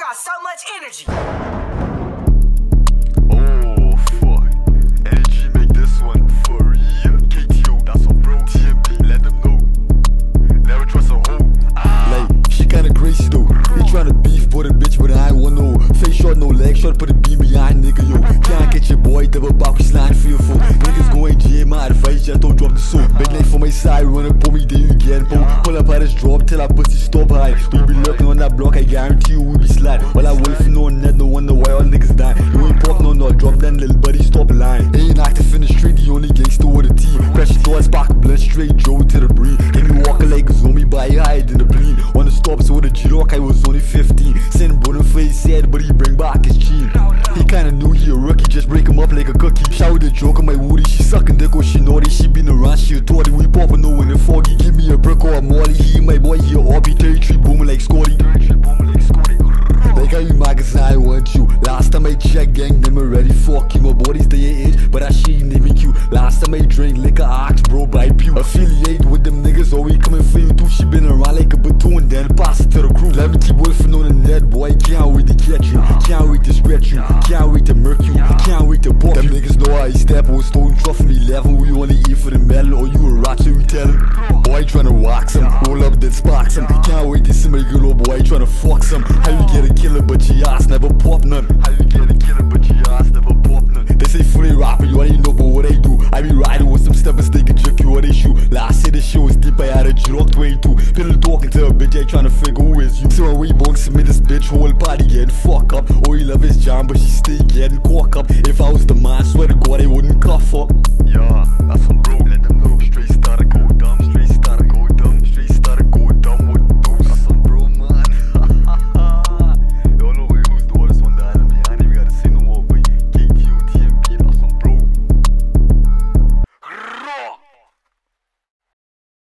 got so much energy. Oh fuck, energy make this one for real. KTO, that's on bro. TMB, let them know. Never trust a hoe. Like, she kinda crazy though. They tryna beef for the bitch, but I ain't want no face short, no leg short, put a beam behind nigga, yo. Can't get your boy, double back, we slide fearful. Niggas going G, my advice, just don't drop the soap. Big leg for my side, run up on me, then you get pull. Pull up at this drop till I pussy stop high. We be lurking on that block, I guarantee you we be slide. While I wolf no net, no wonder why all niggas die. You ain't pop no drop, then little buddy stop lying. Ain't active in the street, the only gangster with a T. Crash the door, spark blunt straight, Joe to the breeze. Can you walk like a zombie by hide in the plane? Wanna stop so with a G-Rock, I was only 15. Send brother for his head, but he bring back his cheek. He kinda knew he a rookie, just break him up like a cookie. Shout the joke on my woody, she sucking dick or she naughty. She been around, she a toddy. We poppin' no in the foggy. Give me a brick or a molly. He my boy, he a hobby. Territory booming like Scotty. Like how you magazine, I want you. Last time I check, gang, them already fuck you. My body's the age, but that shit ain't even cute. Last time I drink liquor, axe, bro, by pew. Affiliate with them niggas, always coming for you too. She been around like a platoon, then pass it to the crew. Let me keep wolfing on the net, boy. Can't wait to catch you, can't wait to stretch you, can't wait to murk you, can't wait to pop. Them niggas know how I step on stone, truff me level. We only eat for the metal, or you a rat, so we tell him. Boy tryna wax him, roll up then sparks him. Can't wait to see my girl, boy tryna fuck some. How you get a killer but your ass never pop none? How you get a killer but your ass never pop none? They say Føolay rapper, you ain't know but what they do. I be riding with some steppers, they can jerk you or they shoot. Last year the show was deep, I had a G-Rock 22. Pillow talking to a bitch, I tryna figure who is you. So when we bonks me this bitch, whole party getting fuck up. Oh, he love his jam, but she still getting cork up. If I was the man, swear to God, I wouldn't cuff up. Yeah, that's some bro, let them